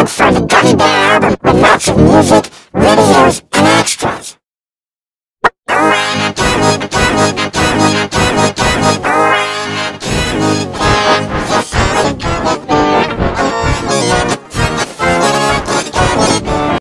look for the Gummy Bear album with lots of music, videos,